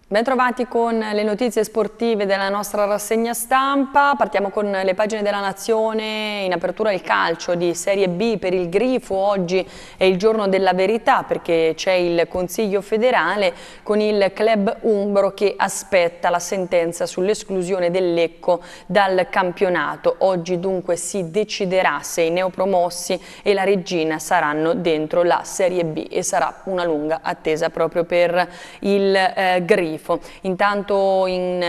Bentrovati con le notizie sportive della nostra rassegna stampa. Partiamo con le pagine della Nazione. In apertura il calcio di Serie B per il Grifo. Oggi è il giorno della verità perché c'è il Consiglio federale con il club umbro che aspetta la sentenza sull'esclusione del Lecco dal campionato. Oggi dunque si deciderà se i neopromossi e la Reggina saranno dentro la Serie B e sarà una lunga attesa proprio per il Grifo. Intanto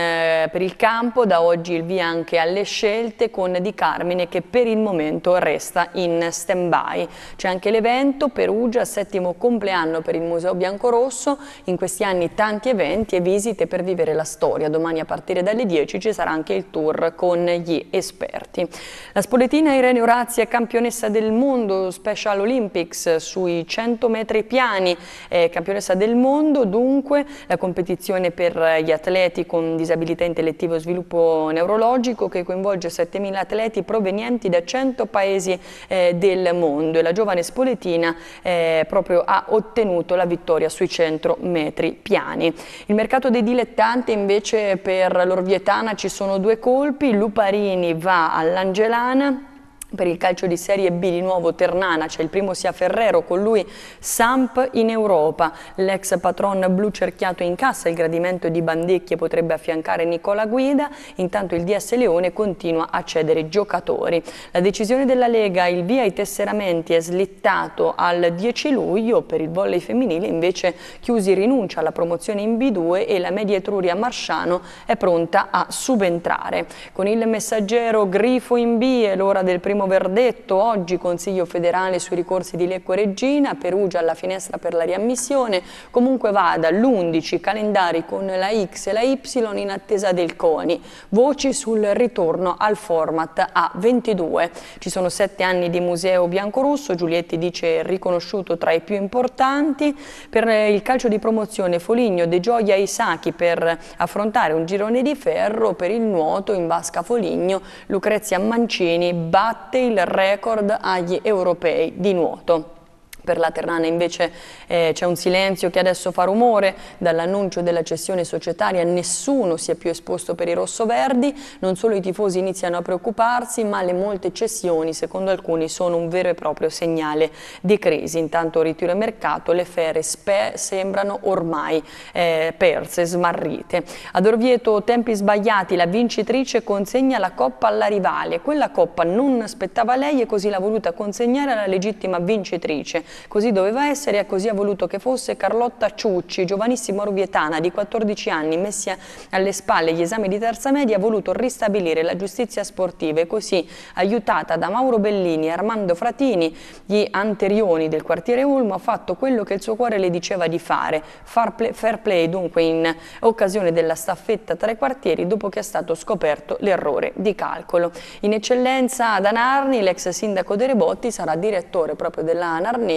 per il campo da oggi il via anche alle scelte con Di Carmine che per il momento resta in stand-by. C'è anche l'evento Perugia, 7° compleanno per il Museo Biancorosso. In questi anni tanti eventi e visite per vivere la storia. Domani a partire dalle 10 ci sarà anche il tour con gli esperti. La spoletina Irene Orazzi è campionessa del mondo Special Olympics sui 100 metri piani, campionessa del mondo dunque. La competizione per gli atleti con disabilità intellettiva e sviluppo neurologico che coinvolge 7.000 atleti provenienti da 100 paesi del mondo e la giovane spoletina proprio ha ottenuto la vittoria sui 100 metri piani. Il mercato dei dilettanti invece per l'Orvietana ci sono due colpi, Luparini va all'Angelana. Per il calcio di Serie B di nuovo Ternana c'è il primo sia Ferrero, con lui Samp in Europa. L'ex patron blu cerchiato in cassa il gradimento di Bandecchi e potrebbe affiancare Nicola Guida. Intanto il DS Leone continua a cedere giocatori. La decisione della Lega, il via ai tesseramenti è slittato al 10 luglio. Per il volley femminile invece Chiusi rinuncia alla promozione in B2 e la Media Etruria Marsciano è pronta a subentrare. Con il Messaggero Grifo in B è l'ora del primo verdetto. Oggi Consiglio federale sui ricorsi di Lecco e Reggina, Perugia alla finestra per la riammissione. Comunque vada, l'11 calendari con la X e la Y in attesa del CONI. Voci sul ritorno al format a 22. Ci sono 7 anni di Museo Biancorosso, Giulietti dice riconosciuto tra i più importanti. Per il calcio di promozione Foligno, De Gioia e Isacchi per affrontare un girone di ferro. Per il nuoto in vasca Foligno, Lucrezia Mancini batte il record agli europei di nuoto. Per la Ternana invece c'è un silenzio che adesso fa rumore. Dall'annuncio della cessione societaria nessuno si è più esposto per i rossoverdi. Non solo i tifosi iniziano a preoccuparsi, ma le molte cessioni, secondo alcuni, sono un vero e proprio segnale di crisi. Intanto ritiro e mercato, le fere sembrano ormai perse, smarrite. Ad Orvieto, tempi sbagliati, la vincitrice consegna la coppa alla rivale. Quella coppa non spettava a lei e così l'ha voluta consegnare alla legittima vincitrice. Così doveva essere e così ha voluto che fosse Carlotta Ciucci, giovanissima orvietana di 14 anni, messi alle spalle gli esami di terza media, ha voluto ristabilire la giustizia sportiva e così, aiutata da Mauro Bellini e Armando Fratini, gli anteriori del quartiere Ulmo, ha fatto quello che il suo cuore le diceva di fare, fair play dunque in occasione della staffetta tra i quartieri dopo che è stato scoperto l'errore di calcolo. In eccellenza ad Anarni, l'ex sindaco De Rebotti sarà direttore proprio della Narnese.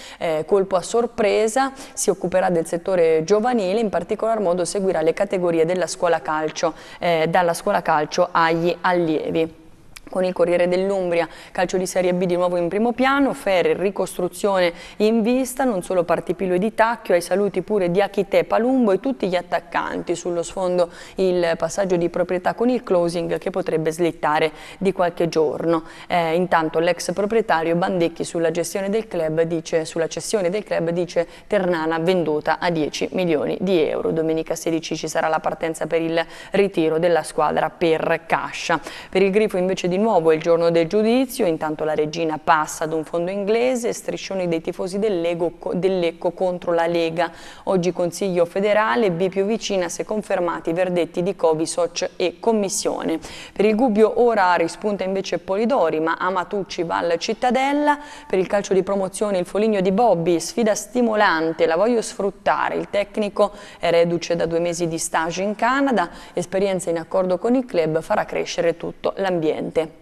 Colpo a sorpresa, si occuperà del settore giovanile, in particolar modo seguirà le categorie della scuola calcio, dalla scuola calcio agli allievi. Con il Corriere dell'Umbria, calcio di Serie B di nuovo in primo piano, Ferri, ricostruzione in vista, non solo Partipilo e Di Tacchio, ai saluti pure di Achite, Palumbo e tutti gli attaccanti. Sullo sfondo il passaggio di proprietà con il closing che potrebbe slittare di qualche giorno. Intanto l'ex proprietario Bandecchi sulla gestione del club sulla cessione del club dice Ternana venduta a 10 milioni di euro. Domenica 16 ci sarà la partenza per il ritiro della squadra per Cascia. Per il Grifo invece di nuovo è il giorno del giudizio, intanto la Reggina passa ad un fondo inglese, striscioni dei tifosi del Lecco contro la Lega. Oggi Consiglio federale, B più vicina se confermati i verdetti di Covisoc e Commissione. Per il Gubbio ora rispunta invece Polidori, ma Amatucci va alla Cittadella. Per il calcio di promozione il Foligno di Bobby, sfida stimolante, la voglio sfruttare. Il tecnico è reduce da 2 mesi di stage in Canada, esperienza in accordo con il club farà crescere tutto l'ambiente.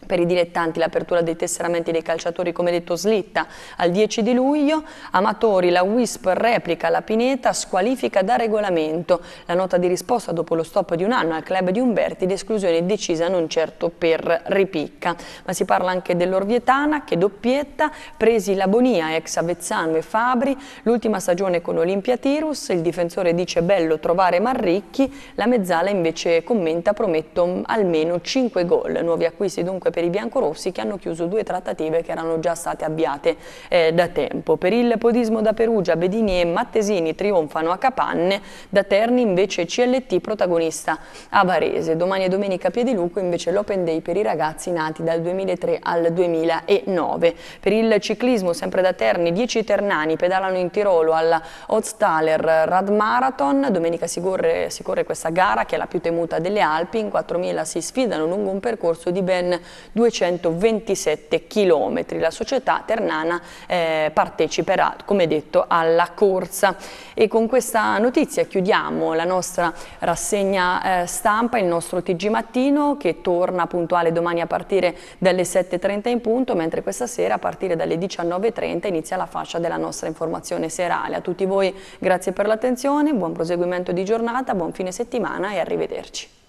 Per i dilettanti l'apertura dei tesseramenti dei calciatori, come detto, slitta al 10 di luglio. Amatori, la Wisp replica la Pineta, squalifica da regolamento. La nota di risposta dopo lo stop di un anno al club di Umberti, l'esclusione decisa non certo per ripicca. Ma si parla anche dell'Orvietana che doppietta, presi la Bonia, ex Avezzano e Fabri, l'ultima stagione con Olimpia Tirus, il difensore dice bello trovare Marricchi, la Mezzala invece commenta prometto almeno 5 gol. Nuovi acquisti dunque per i biancorossi, che hanno chiuso 2 trattative che erano già state avviate da tempo. Per il podismo da Perugia, Bedini e Mattesini trionfano a Capanne, da Terni invece CLT protagonista a Varese. Domani e domenica a Piediluco invece l'Open Day per i ragazzi nati dal 2003 al 2009. Per il ciclismo, sempre da Terni, 10 ternani pedalano in Tirolo alla Hochstaler Radmarathon. Domenica si corre questa gara che è la più temuta delle Alpi. In 4.000 si sfidano lungo un percorso di ben 227 chilometri. La società ternana parteciperà, come detto, alla corsa. E con questa notizia chiudiamo la nostra rassegna stampa, il nostro TG Mattino, che torna puntuale domani a partire dalle 7:30 in punto, mentre questa sera a partire dalle 19:30 inizia la fascia della nostra informazione serale. A tutti voi grazie per l'attenzione, buon proseguimento di giornata, buon fine settimana e arrivederci.